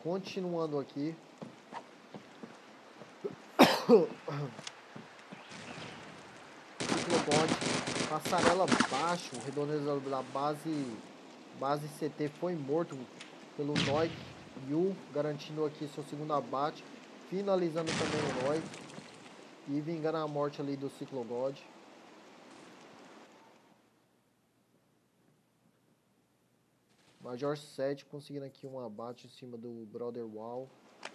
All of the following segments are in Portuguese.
Continuando aqui. Ciclobot, passarela baixo, redondeza da base CT foi morto pelo Noik Yu, garantindo aqui seu segundo abate, finalizando também o Noik e vingando a morte ali do Ciclogod. Major 7 conseguindo aqui um abate em cima do Brother Wall.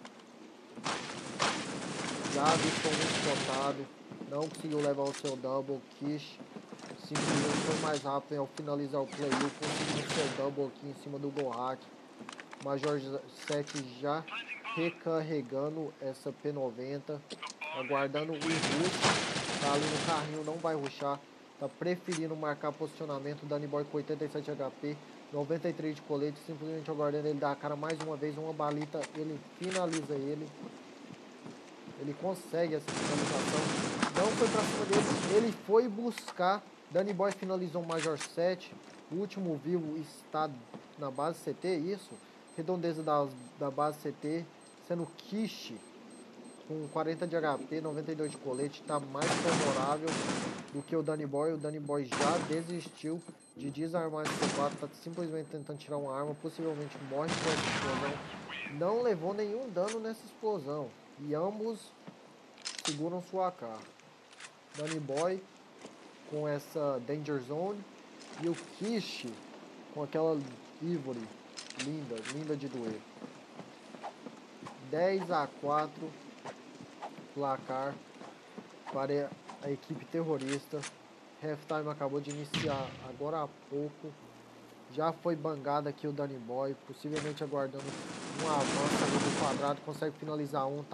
Já avistou um spotado, não conseguiu levar o seu double. Kish simplesmente foi mais rápido ao finalizar o play, conseguiu o seu double aqui em cima do Gohak. Major 7 já recarregando essa P90, aguardando o rush, tá ali no carrinho, não vai rushar, tá preferindo marcar posicionamento. Danny Boy com 87 HP, 93 de colete, simplesmente aguardando ele dar a cara mais uma vez, uma balita, ele finaliza ele consegue essa finalização, não foi pra cima dele, ele foi buscar. Danny Boy finalizou o Major 7, o último vivo está na base CT, isso, redondeza da base CT, sendo Kish com 40 de HP, 92 de colete, está mais favorável do que o Danny Boy já desistiu de desarmar esse C4, está simplesmente tentando tirar uma arma, possivelmente morre com essa explosão, não levou nenhum dano nessa explosão, e ambos seguram sua AK. Danny Boy com essa Danger Zone e o Kish com aquela Ivory linda de doer. 10-4 placar para a equipe terrorista. Halftime acabou de iniciar agora há pouco. Já foi bangado aqui o Danny Boy, possivelmente aguardando um avanço ali do quadrado, consegue finalizar um,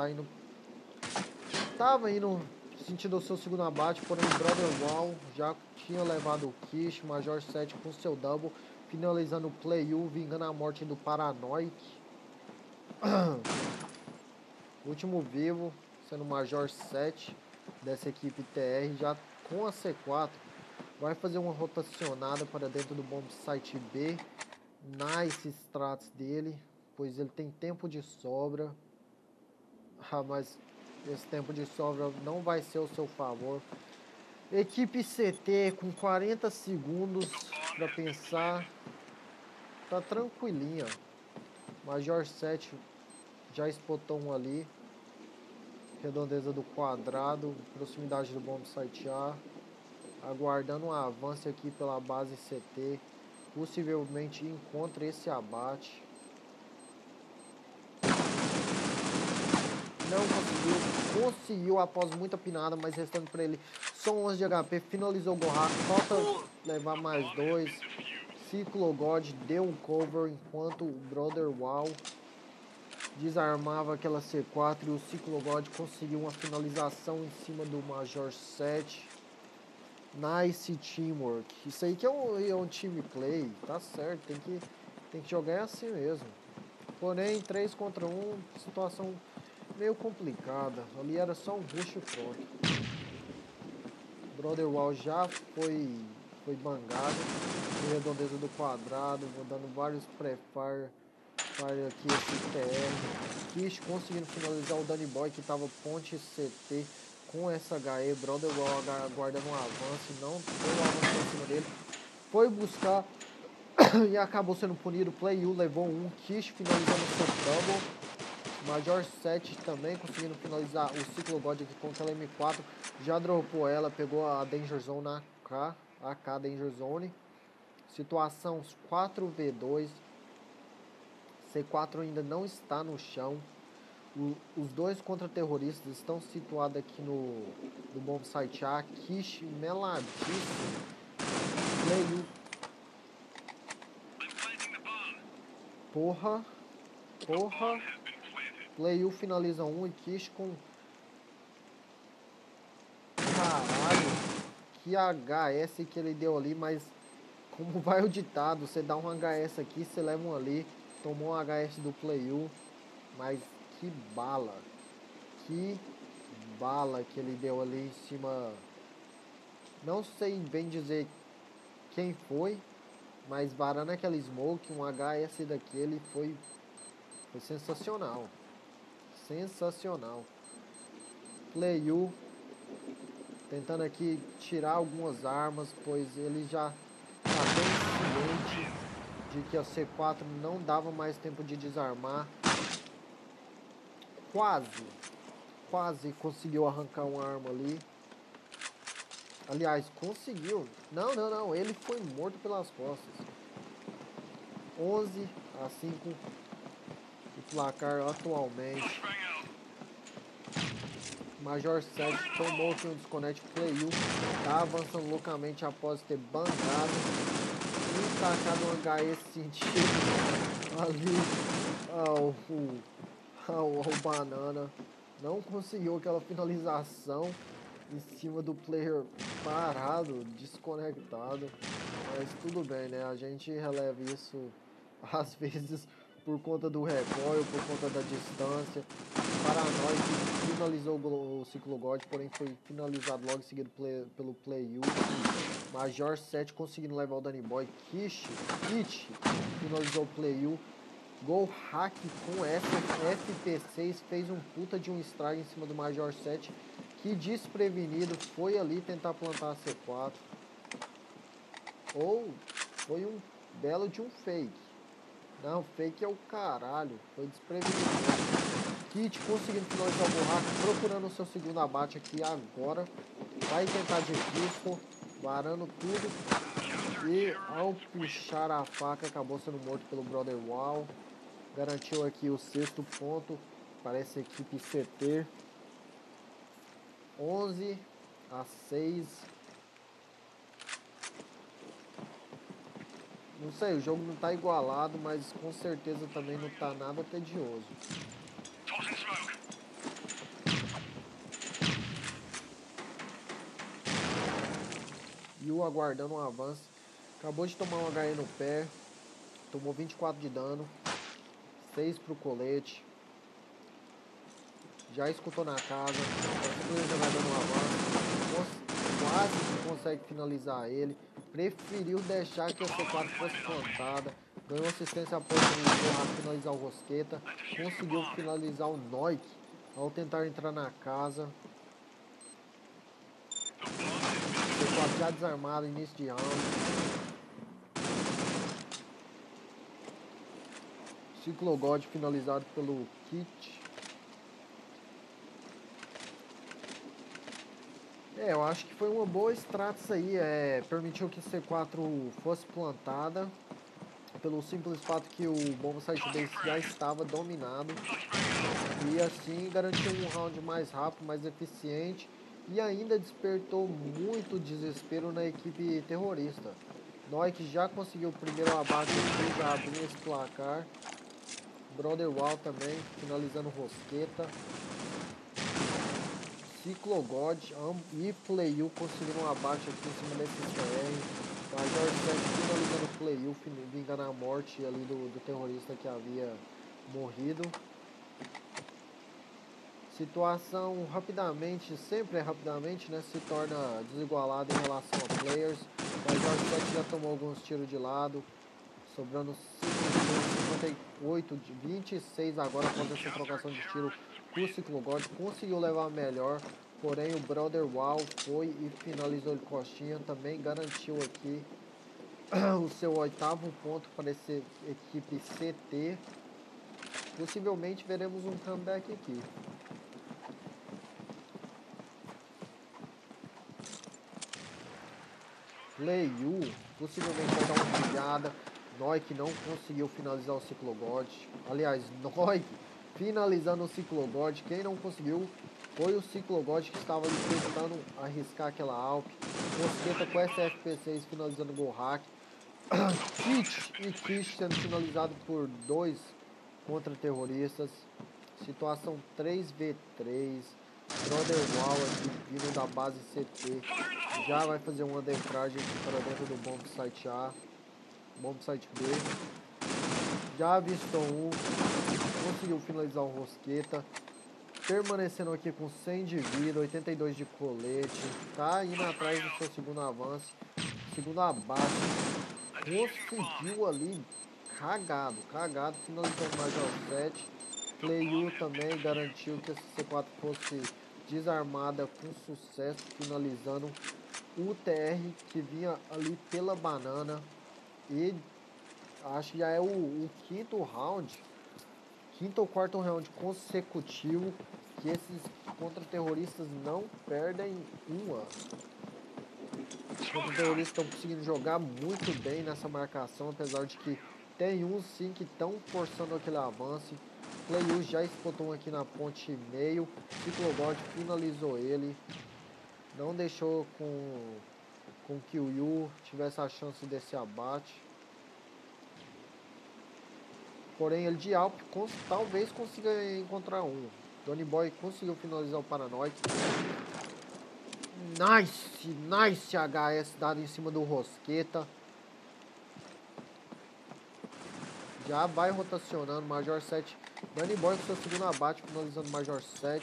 tava indo sentindo o seu segundo abate, porém o Brother Wall já tinha levado o Kish, Major 7 com seu double, finalizando o Play U, vingando a morte do Paranoic. Último vivo, sendo o Major 7 dessa equipe TR, já com a C4, vai fazer uma rotacionada para dentro do bomb site B, nice strats dele, pois ele tem tempo de sobra, mas esse tempo de sobra não vai ser ao seu favor. Equipe CT com 40 segundos para pensar, tá tranquilinha. Major 7 já spotou um ali, redondeza do quadrado, proximidade do bomb site A, aguardando um avanço aqui pela base CT, possivelmente encontre esse abate. Não conseguiu após muita pinada, mas restando para ele só 11 de HP, finalizou o Gohak, falta levar mais 2. Ciclogod deu um cover enquanto o Brother Wall desarmava aquela C4 e o Ciclogod conseguiu uma finalização em cima do Major 7. Nice teamwork. Isso aí que é um time play, tá certo, tem que jogar assim mesmo. Porém, 3 contra 1, situação meio complicada. Ali era só um rush e pronto. Brother Wall já foi bangado. Redondeza do quadrado, vou dando vários pré-fire aqui esse TR. Kish conseguindo finalizar o Danny Boy que tava ponte CT com essa HE. Brother Wall aguardando um avanço, não deu avanço em cima dele. Foi buscar e acabou sendo punido. Play U levou um. Kish finalizando o seu double. Major 7 também conseguindo finalizar o Ciclogod aqui com aquela M4. Já dropou ela, pegou a Danger Zone na AK Danger Zone. Situação 4v2. C4 ainda não está no chão. Os dois contra-terroristas estão situados aqui no bomb site A. Kish meladíssimo. Play. Porra. Play U finaliza um e Kish com... Caralho. Que HS que ele deu ali, mas... Como vai o ditado, você dá um HS aqui, você leva um ali. Tomou um HS do Play U. Mas que bala. Que bala que ele deu ali em cima. Não sei bem dizer quem foi. Mas varando aquela smoke, um HS daquele foi Foi sensacional. Sensacional. Playu tentando aqui tirar algumas armas, pois ele já está bem ciente de que a C4 não dava mais tempo de desarmar. Quase conseguiu arrancar uma arma ali. Aliás, conseguiu. Não, ele foi morto pelas costas. 11 a 5 o placar atualmente. Major 7 tomou aqui um desconect. Playu tá avançando loucamente após ter bancado e tacado um HE sentido ali ao Banana. Não conseguiu aquela finalização em cima do player parado, desconectado. Mas tudo bem, né? A gente releva isso às vezes por conta do recoil, por conta da distância. Paranoid finalizou o ciclo God, porém foi finalizado logo em seguida pelo Playu. Major 7 conseguindo levar o Danny Boy. Kit finalizou o Playu. Gol hack com FP6 fez um puta de um strike em cima do Major 7, que desprevenido foi ali tentar plantar a C4. Ou foi um belo de um fake. Não, fake é o caralho. Foi desprevenido. Kit conseguindo finalizar o Gohack, procurando o seu segundo abate aqui agora. Vai tentar de risco, varando tudo. E ao puxar a faca, acabou sendo morto pelo Brother Wall. Garantiu aqui o 6º ponto para essa equipe CT. 11 a 6. Não sei, o jogo não tá igualado, mas com certeza também não tá nada tedioso. E o aguardando um avanço. Acabou de tomar um HE no pé. Tomou 24 de dano. 6 pro colete. Já escutou na casa. Vai dando um avanço. Quase consegue finalizar ele. Preferiu deixar que a C4 fosse plantada. Ganhou assistência após o finalizar o Rosqueta. Conseguiu finalizar o Noik ao tentar entrar na casa. C4 já desarmado, início de round. Ciclo God finalizado pelo Kit. Eu acho que foi uma boa strat isso aí. Permitiu que C4 fosse plantada. Pelo simples fato que o Bomb Site Base já estava dominado. E assim garantiu um round mais rápido, mais eficiente. E ainda despertou muito desespero na equipe terrorista. Noik já conseguiu o primeiro abate e já abriu esse placar. Brother Wall também, finalizando Rosqueta. Ciclo God e Playu conseguiram um abate aqui em cima desse CR. Major 7 finalizando o Playu, vingando a morte ali do terrorista que havia morrido. Situação rapidamente, sempre rapidamente, né, se torna desigualada em relação a players. Major 7 já tomou alguns tiros de lado, sobrando 58 de 26 agora após essa trocação de tiro. O Ciclo God conseguiu levar melhor, porém o Brother Wall foi e finalizou de costinha, também garantiu aqui o seu 8º ponto para essa equipe CT. Possivelmente veremos um comeback aqui. Playu possivelmente vai dar uma pilhada. Noik não conseguiu finalizar o Ciclo God. Aliás, Noik finalizando o Ciclo God. Quem não conseguiu foi o Ciclo God, que estava ali tentando arriscar aquela Alp. Rosqueta com essa FP6 finalizando o Gohack. Kit sendo finalizado por 2 contra-terroristas. Situação 3v3. Brother Wall aqui vindo da base CT. Já vai fazer uma adentragem aqui para dentro do Bomb Site A. Bomb Site B. Já avistou um. Conseguiu finalizar o Rosqueta. Permanecendo aqui com 100 de vida, 82 de colete. Tá indo atrás do seu segundo avanço. Segundo abate. Conseguiu ali. Cagado. Finalizando o Major 7. Playu também garantiu que a C4 fosse desarmada com sucesso, finalizando o TR que vinha ali pela banana. E acho que já é o quinto round, quinto ou quarto round consecutivo que esses contra-terroristas não perdem uma. Os contra-terroristas estão conseguindo jogar muito bem nessa marcação, apesar de que tem uns sim que estão forçando aquele avanço. Playu já espotou aqui na ponte meio, Ciclogod finalizou ele, não deixou com que o Yu tivesse a chance desse abate. Porém, ele de Alp talvez consiga encontrar um. Donny Boy conseguiu finalizar o Paranoid. Nice HS dado em cima do Rosqueta. Já vai rotacionando, Major 7. Donny Boy com seu segundo abate, finalizando Major 7.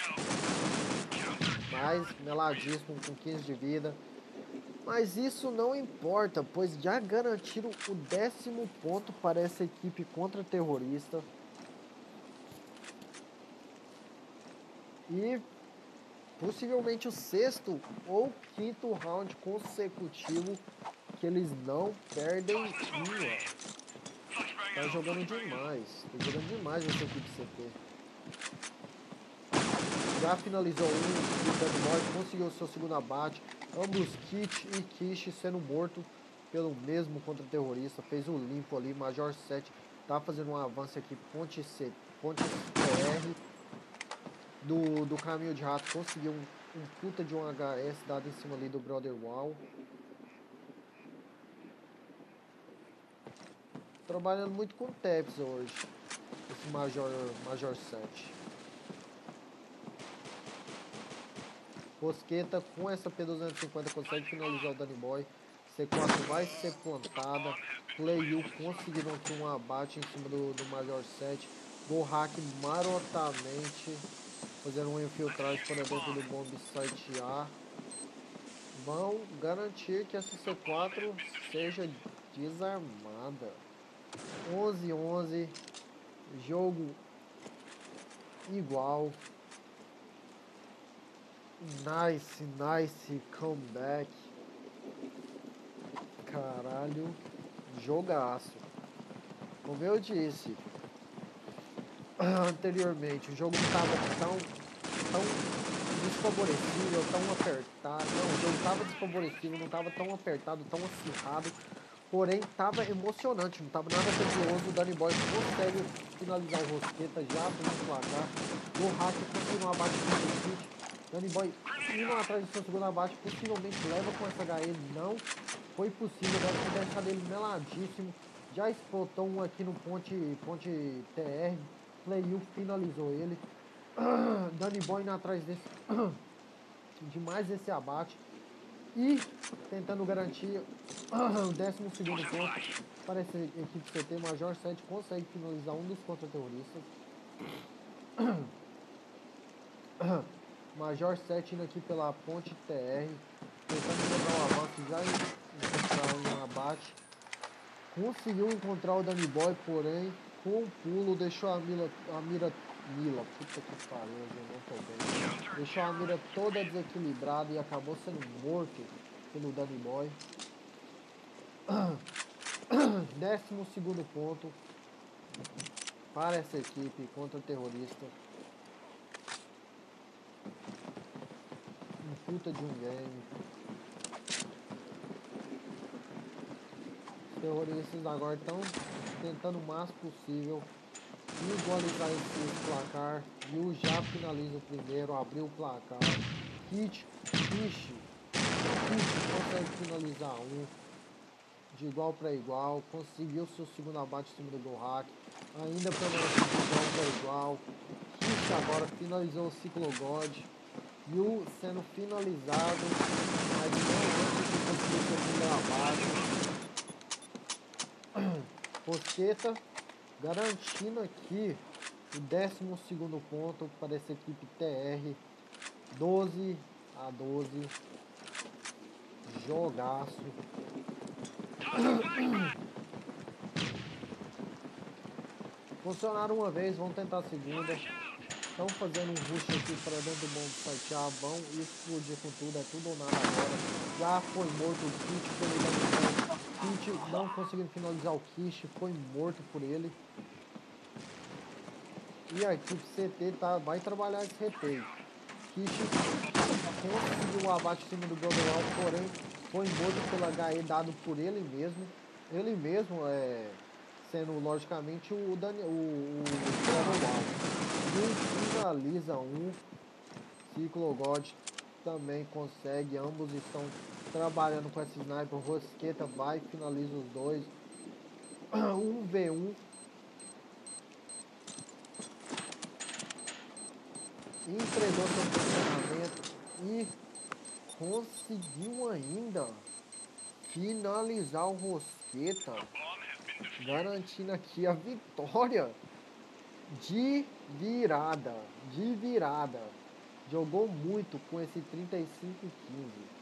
Mais meladíssimo com 15 de vida. Mas isso não importa, pois já garantiram o 10º ponto para essa equipe contra-terrorista. E possivelmente o 6º ou 5º round consecutivo que eles não perdem uma. Tá jogando demais. Tá jogando demais essa equipe CT. Já finalizou um, o Dead Morte conseguiu o seu segundo abate. Ambos Kit e Kish sendo morto pelo mesmo contra-terrorista. Fez um limpo ali. Major 7 tá fazendo um avanço aqui. Ponte PR do caminho de rato. Conseguiu um puta de um HS dado em cima ali do Brother Wall. Trabalhando muito com TEPS hoje. Esse Major 7. Rosqueta com essa P250 consegue finalizar o Danny Boy. C4 vai ser plantada. Playu conseguiram aqui um abate em cima do Major 7. Gohack marotamente fazendo um infiltragem para dentro do bomb site A. Vão garantir que essa C4 seja desarmada. 11-11. Jogo igual. Nice comeback. Caralho, jogaço. Como eu disse anteriormente, o jogo não estava tão desfavorecido, tão apertado. Não, o jogo estava desfavorecido, não estava tão apertado, tão acirrado. Porém, estava emocionante, não estava nada tedioso. O Danny Boy consegue finalizar o Rosqueta, já abriu o placar. O Hack conseguiu um abate do Kit. Danny Boy indo atrás do seu segundo abate, possivelmente leva com essa HE, não foi possível, deve ter deixado ele meladíssimo. Já explotou um aqui no ponte TR, Playu finalizou ele. Danny Boy indo atrás de mais esse abate e tentando garantir o 12º ponto para essa equipe CT. Major 7 consegue finalizar um dos contra-terroristas. Major 7 indo aqui pela ponte TR, tentando pegar o avanço, já encontrar um abate. Conseguiu encontrar o Danny Boy, porém, com o pulo, deixou a mira, puta que pariu, eu não tô bem. Deixou a mira toda desequilibrada e acabou sendo morto pelo Danny Boy. 12º ponto para essa equipe contra-terrorista. Puta de um game. Os terroristas agora estão tentando o máximo possível igualizar esse placar. Yu já finaliza o primeiro, abriu o placar. Kit consegue finalizar um de igual para igual, conseguiu seu segundo abate em cima do Gohack, ainda permanece de igual para igual. Kit agora finalizou o Ciclogod. Yu sendo finalizado, mas não antes de conseguir seu primeiro abate. Rosqueta garantindo aqui o 12º ponto para essa equipe TR. 12-12. Jogaço. Funcionaram uma vez, vamos tentar a segunda. Estão fazendo um rush aqui para dentro do bomb sitear, vão explodir com tudo, é tudo ou nada agora. Já foi morto o Kit pelo Daniel. Kit não conseguindo finalizar o Kish, foi morto por ele. E a equipe CT vai trabalhar esse replay. Kish conseguiu um abate em cima do Global, porém foi morto pelo HE dado por ele mesmo. Ele mesmo sendo logicamente o Global. E finaliza um. Ciclo God também consegue. Ambos estão trabalhando com esse sniper. Rosqueta vai e finaliza os dois. 1v1. Entregou seu posicionamento e conseguiu ainda finalizar o Rosqueta, garantindo aqui a vitória de virada. Jogou muito com esse 35-15.